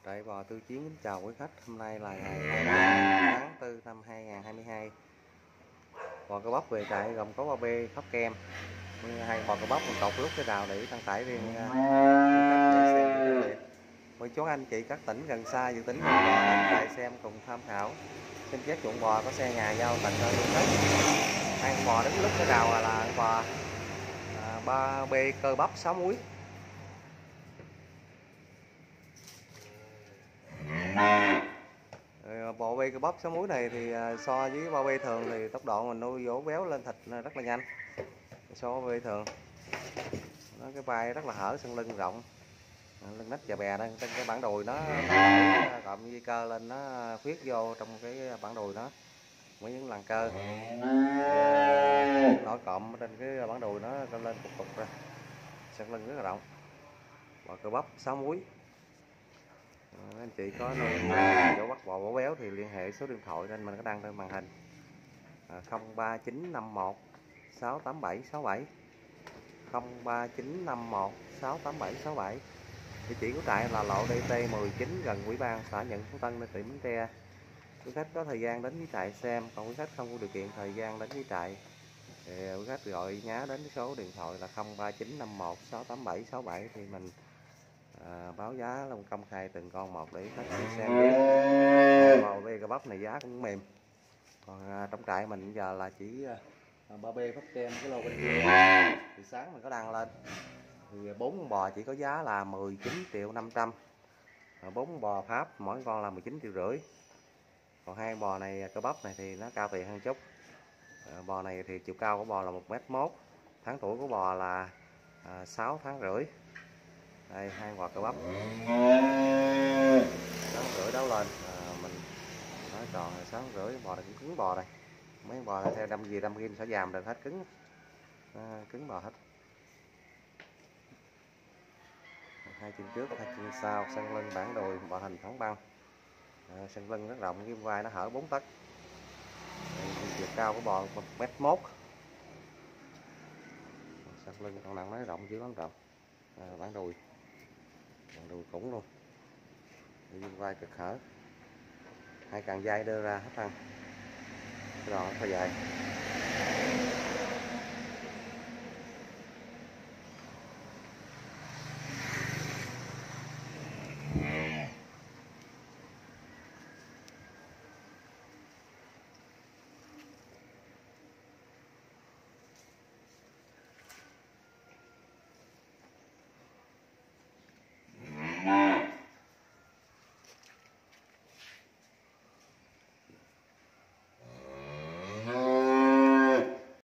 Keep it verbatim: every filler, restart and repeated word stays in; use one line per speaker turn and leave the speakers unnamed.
Trại bò Tư Chiến kính chào quý khách. Hôm nay là ngày hai mươi tháng tư năm hai nghìn không trăm hai mươi hai. Bò cơ bắp về trại gồm có ba bê thóc kem, hai bò cơ bắp mình cột lúc cái rào để đăng tải riêng quý khách để xem việc. Mời chú anh chị các tỉnh gần xa dự tính bò đến trại xem cùng tham khảo. Xin phép chuộng bò có xe nhà giao tặng cho quý khách. Hai bò đứng lúc cái rào là, là bò à, ba bê cơ bắp sáu múi. Bò bê cơ bắp sáu múi này thì so với bò bê thường thì tốc độ mình nuôi vỗ béo lên thịt rất là nhanh so với bò bê thường. Nó cái vai rất là hở, sân lưng rộng, lưng nách và bè đây, trên cái bản đùi nó cộng dây cơ lên nó khuyết vô trong cái bản đùi nó mấy những làn cơ nổi cộm trên cái bản đùi nó lên cục cục ra, sân lưng rất là rộng. Bò cơ bắp sáu múi. Anh chị có nuôi chỗ bắt bò bổ béo thì liên hệ số điện thoại trên mình có đăng trên màn hình không ba chín năm một sáu tám bảy sáu bảy không ba chín năm một sáu tám bảy sáu bảy. Địa chỉ của trại là lộ đê tê mười chín gần Ủy ban xã Nhuận Phú Tân, tỉnh Bến Tre. Quý khách có thời gian đến với trại xem, còn quý khách không có điều kiện thời gian đến với trại thì quý khách gọi nhá đến số điện thoại là không ba chín năm một sáu tám bảy sáu bảy thì mình À, báo giá là công khai từng con một để khách xem biết. Bò bê cơ bắp này giá cũng mềm. Còn à, trong trại mình giờ là chỉ à, ba bê phát kem cái lô bên kia thì sáng mình có đăng lên thì bốn con bò chỉ có giá là mười chín triệu năm trăm, bốn con bò Pháp mỗi con là mười chín triệu rưỡi. Còn hai bò này cơ bắp này thì nó cao tiền hơn chút. À, bò này thì chiều cao của bò là một mét mốt, tháng tuổi của bò là à, sáu tháng rưỡi. Đây hai bò cơ bắp sáu rưỡi đấu lên à, mình nói tròn là sáu rưỡi. Bò này cũng cứng bò đây, mấy bò này theo đâm gì đâm kim sẽ dàm được hết, cứng à, cứng bò hết. Hai chân trước hai chân sau, sân lưng bản đùi bò hình thẳng băng à, sân lưng rất rộng, kim vai nó hở bốn tấc. Chiều cao của bò một mét mốt, sân lưng con nặng nó rộng chứ lắm rộng à, bản đùi bản đùi cũng luôn, viên vai cực hở, hai càng dây đưa ra hết thân, cái đòn nó dài.